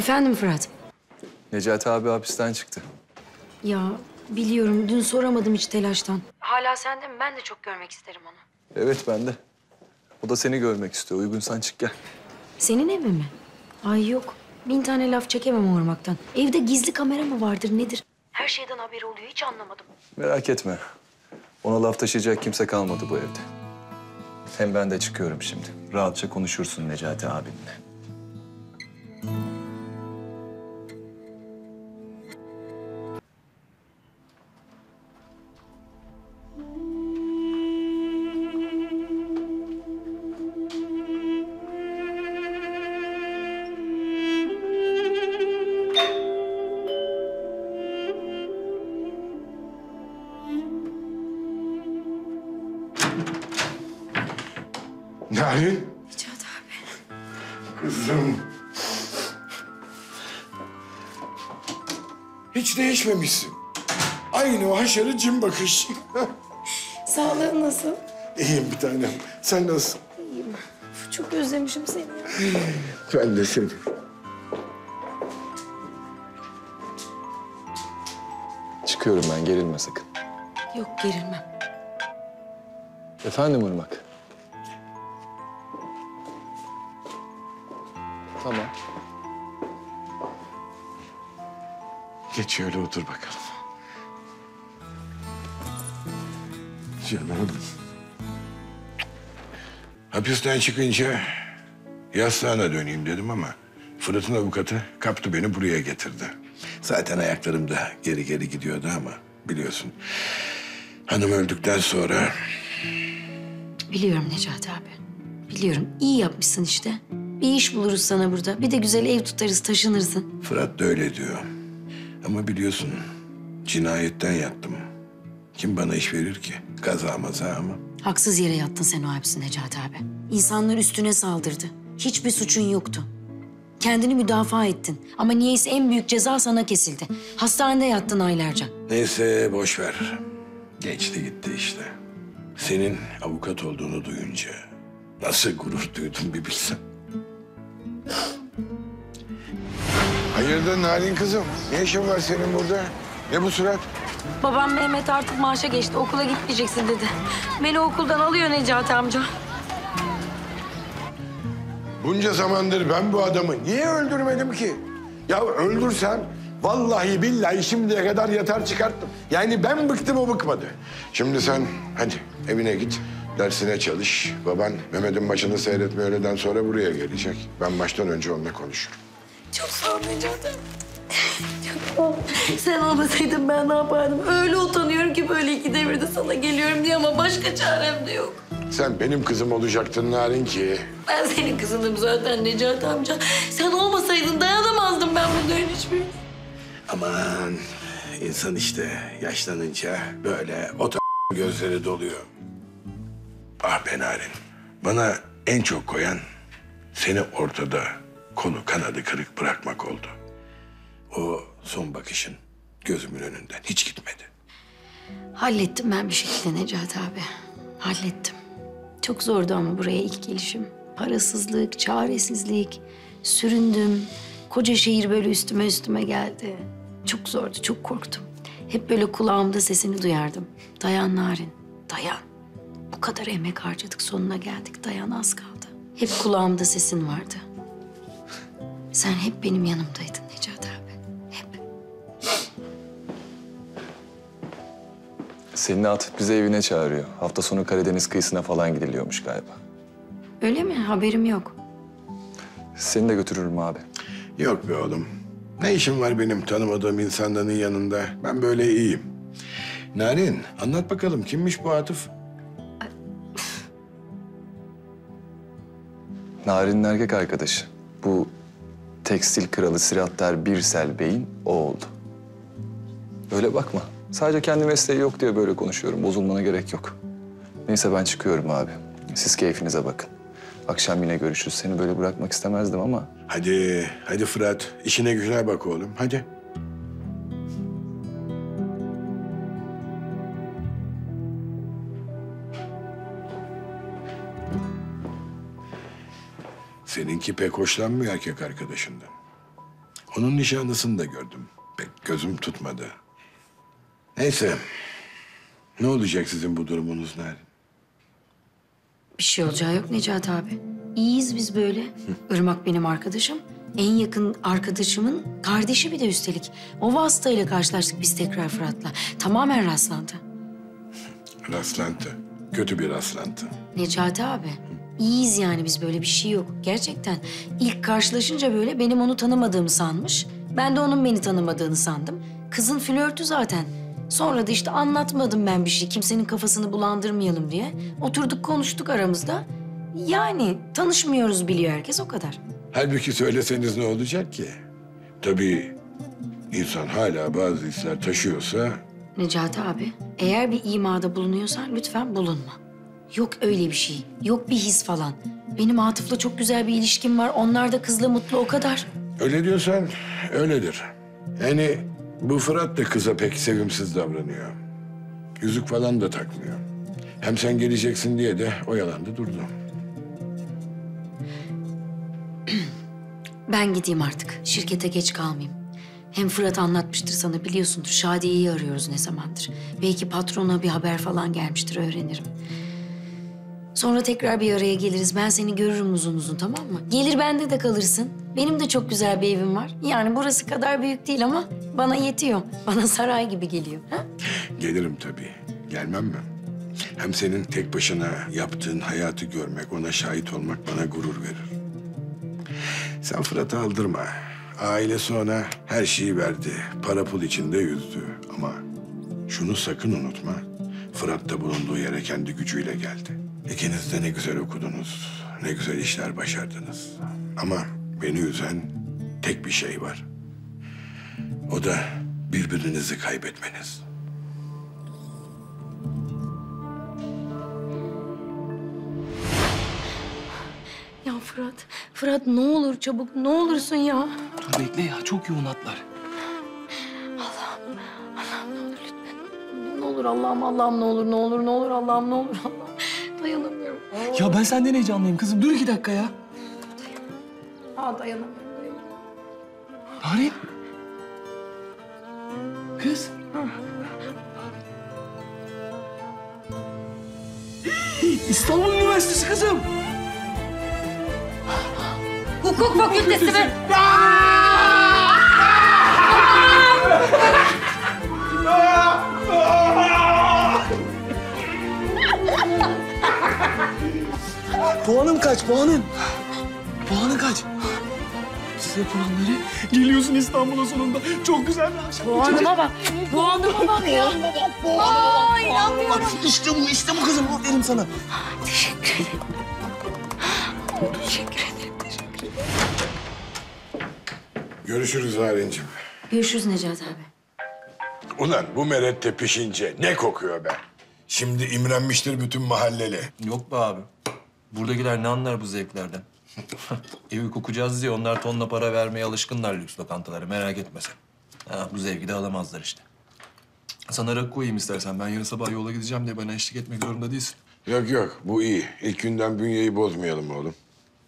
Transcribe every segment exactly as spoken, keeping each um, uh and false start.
Efendim Fırat? Necati abi hapisten çıktı. Ya biliyorum, dün soramadım hiç telaştan. Hala sende mi? Ben de çok görmek isterim onu. Evet, ben de. O da seni görmek istiyor. Uygunsan çık gel. Senin evi mi? Ay yok. Bin tane laf çekemem o ırmaktan. Evde gizli kamera mı vardır nedir? Her şeyden haberi oluyor, hiç anlamadım. Merak etme. Ona laf taşıyacak kimse kalmadı bu evde. Hem ben de çıkıyorum şimdi. Rahatça konuşursun Necati abinle. Narin. Necati abi. Kızım. Hiç değişmemişsin. Aynı o haşarı cin bakış. Sağlığın nasıl? İyiyim bir tanem. Sen nasılsın? İyiyim. Çok özlemişim seni ya. Ben de seni. Çıkıyorum ben, gerilme sakın. Yok, gerilmem. Efendim Irmak? Tamam. Geç şöyle otur bakalım. Canım. Hapisten çıkınca yastığına döneyim dedim ama Fırat'ın avukatı kaptı beni buraya getirdi. Zaten ayaklarım da geri geri gidiyordu ama biliyorsun hanım öldükten sonra... Biliyorum Necati abi. Biliyorum. İyi yapmışsın işte. Bir iş buluruz sana burada. Bir de güzel ev tutarız, taşınırsın. Fırat da öyle diyor. Ama biliyorsun cinayetten yattım. Kim bana iş verir ki? Kaza maza mı? Haksız yere yattın sen o hapsi Necati abi. İnsanlar üstüne saldırdı. Hiçbir suçun yoktu. Kendini müdafaa ettin. Ama niyeyse en büyük ceza sana kesildi. Hastanede yattın aylarca. Neyse boş ver. Geçti gitti işte. Senin avukat olduğunu duyunca nasıl gurur duydum bir bilsen. Hayırdır Narin kızım? Ne işin var senin burada? Ne bu surat? Babam Mehmet artık maaşa geçti. Okula gitmeyeceksin dedi. Beni okuldan alıyor Necati amca. Bunca zamandır ben bu adamı niye öldürmedim ki? Ya öldürsem vallahi billahi şimdiye kadar yatar çıkarttım. Yani ben bıktım o bıkmadı. Şimdi sen hadi evine git. Dersine çalış. Baban Mehmet'in maçını seyretme öğleden sonra buraya gelecek. Ben maçtan önce onunla konuşurum. Çok sağ ol Necati. Sen olmasaydın ben ne yapardım? Öyle utanıyorum ki böyle iki devirde sana geliyorum diye ama başka çarem de yok. Sen benim kızım olacaktın Narin ki. Ben senin kızınım zaten Necati amca. Sen olmasaydın dayanamazdım ben bunların hiçbirine. Aman insan işte yaşlanınca böyle o t- gözleri doluyor. Ah be Narin. Bana en çok koyan seni ortada kolu kanadı kırık bırakmak oldu. O son bakışın gözümün önünden hiç gitmedi. Hallettim ben bir şekilde Necati abi. Hallettim. Çok zordu ama buraya ilk gelişim. Parasızlık, çaresizlik, süründüm. Koca şehir böyle üstüme üstüme geldi. Çok zordu, çok korktum. Hep böyle kulağımda sesini duyardım. Dayan Narin, dayan. Bu kadar emek harcadık, sonuna geldik. Dayan, az kaldı. Hep kulağımda sesin vardı. Sen hep benim yanımdaydın Necati abi. Hep. Selin'i Atıf bizi evine çağırıyor. Hafta sonu Karadeniz kıyısına falan gidiliyormuş galiba. Öyle mi? Haberim yok. Seni de götürürüm abi. Yok be oğlum. Ne işim var benim tanımadığım insanların yanında? Ben böyle iyiyim. Narin anlat bakalım kimmiş bu Atıf? Narin'in erkek arkadaşı. Bu tekstil kralı Siratter Birsel Bey'in o oldu. Öyle bakma. Sadece kendi mesleği yok diye böyle konuşuyorum. Bozulmana gerek yok. Neyse ben çıkıyorum abi. Siz keyfinize bakın. Akşam yine görüşürüz. Seni böyle bırakmak istemezdim ama... Hadi, hadi Fırat. İşine gücüne bak oğlum. Hadi. Seninki pek hoşlanmıyor erkek arkadaşından. Onun nişanlısını da gördüm. Pek gözüm tutmadı. Neyse. Ne olacak sizin bu durumunuz Narin? Bir şey olacağı yok Necati abi. İyiyiz biz böyle. Irmak benim arkadaşım. En yakın arkadaşımın kardeşi bir de üstelik. O vasıtayla karşılaştık biz tekrar Fırat'la. Tamamen rastlantı. Rastlantı. Kötü bir rastlantı. Necati abi, iyiyiz yani biz, böyle bir şey yok. Gerçekten ilk karşılaşınca böyle benim onu tanımadığımı sanmış. Ben de onun beni tanımadığını sandım. Kızın flörtü zaten. Sonra da işte anlatmadım ben bir şey. Kimsenin kafasını bulandırmayalım diye. Oturduk konuştuk aramızda. Yani tanışmıyoruz biliyor herkes, o kadar. Halbuki söyleseniz ne olacak ki? Tabii insan hala bazı hisler taşıyorsa... Necati abi, eğer bir imada bulunuyorsan lütfen bulunma. Yok öyle bir şey, yok bir his falan. Benim Atıf'la çok güzel bir ilişkim var. Onlar da kızla mutlu, o kadar. Öyle diyorsan öyledir. Yani bu Fırat da kıza pek sevimsiz davranıyor. Yüzük falan da takmıyor. Hem sen geleceksin diye de oyalandı durdu. Ben gideyim artık. Şirkete geç kalmayayım. Hem Fırat anlatmıştır sana, biliyorsundur. Şadiye'yi arıyoruz ne zamandır. Belki patrona bir haber falan gelmiştir, öğrenirim. Sonra tekrar bir araya geliriz. Ben seni görürüm uzun uzun, tamam mı? Gelir bende de kalırsın. Benim de çok güzel bir evim var. Yani burası kadar büyük değil ama bana yetiyor. Bana saray gibi geliyor. Ha? Gelirim tabii. Gelmem mi? Hem senin tek başına yaptığın hayatı görmek, ona şahit olmak bana gurur verir. Sen Fırat'ı aldırma. Ailesi ona her şeyi verdi. Para pul içinde yüzdü. Ama şunu sakın unutma. Fırat da bulunduğu yere kendi gücüyle geldi. İkiniz de ne güzel okudunuz. Ne güzel işler başardınız. Ama beni üzen tek bir şey var. O da birbirinizi kaybetmeniz. Ya Fırat, Fırat ne olur çabuk, ne olursun ya. Dur bekle ya, çok yoğun hatlar. Allah'ım ne olur lütfen. Ne olur Allah'ım, Allah'ım ne olur, ne olur, ne olur Allah'ım, ne olur Allah'ım. Dayanamıyorum. Ya ben senden heyecanlıyım kızım. Dur iki dakika ya. Aa dayanamıyorum, dayanamıyorum. Narin. Kız. İstanbul Üniversitesi kızım. Hukuk fakültesi mi? Puanım kaç, puanın? Puanın kaç? Size puanları geliyorsun İstanbul'a sonunda. Çok güzel bir akşam. Puanıma bak, puanıma bak ya. Aa inanmıyorum. İşte bu, işte bu kızım. Aferin sana. Teşekkür ederim. Teşekkür ederim, teşekkür ederim. Görüşürüz Narin'cim. Görüşürüz Necati abi. Ulan bu merette pişince ne kokuyor be? Şimdi imrenmiştir bütün mahalleli. Yok be abi. Buradakiler ne anlar bu zevklerden? Evi kokacağız diye onlar tonla para vermeye alışkınlar lüks lokantalara, merak etme sen. Ha, bu zevki de alamazlar işte. Sana rakı koyayım istersen. Ben yarın sabah yola gideceğim diye bana eşlik etmek zorunda değilsin. Yok yok, bu iyi. İlk günden bünyeyi bozmayalım oğlum.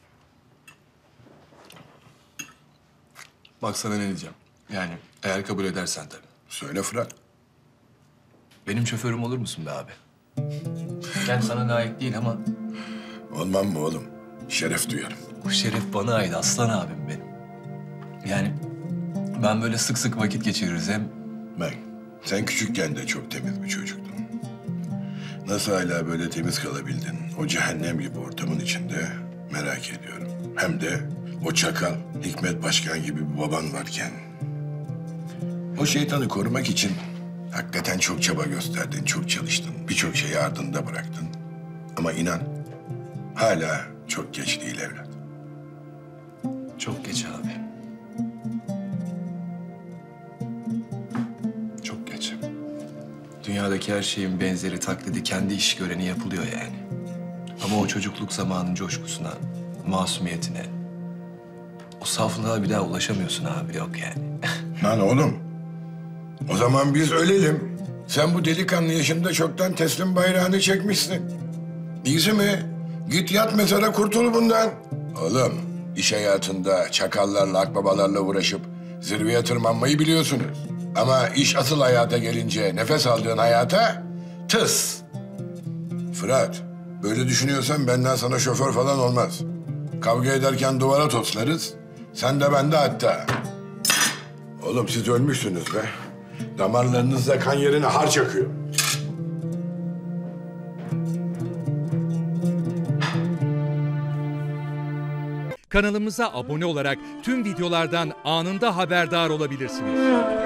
Bak sana ne diyeceğim. Yani eğer kabul edersen tabii. Söyle Fırat. Benim şoförüm olur musun be abi? Yani sana layık değil ama Olmam mı oğlum? Şeref duyarım. bu şeref bana ait, aslan abim benim. Yani ben böyle sık sık vakit geçiririz hem... Ben, sen küçükken de çok temiz bir çocuktun. Nasıl hala böyle temiz kalabildin o cehennem gibi ortamın içinde merak ediyorum. Hem de o çakal Hikmet Başkan gibi bir baban varken. O şeytanı korumak için hakikaten çok çaba gösterdin, çok çalıştın. Birçok şeyi ardında bıraktın. Ama inan hala çok geç değil evlat. Çok geç abi. Çok geç. Dünyadaki her şeyin benzeri, taklidi, kendi iş göreni yapılıyor yani. Ama o çocukluk zamanının coşkusuna, masumiyetine, o saflığa bir daha ulaşamıyorsun abi, yok yani. Lan oğlum, o zaman biz ölelim. Sen bu delikanlı yaşında çoktan teslim bayrağını çekmişsin. İyisi mi? Git yat mezara, kurtul bundan. Oğlum, iş hayatında çakallarla, akbabalarla uğraşıp Zirveye tırmanmayı biliyorsunuz. Ama iş asıl hayata gelince nefes aldığın hayata tıs. Fırat, böyle düşünüyorsan benden sana şoför falan olmaz. Kavga ederken duvara toslarız. Sen de ben de hatta. Oğlum siz ölmüşsünüz be. Damarlarınızda kan yerine harç akıyor. Kanalımıza abone olarak tüm videolardan anında haberdar olabilirsiniz.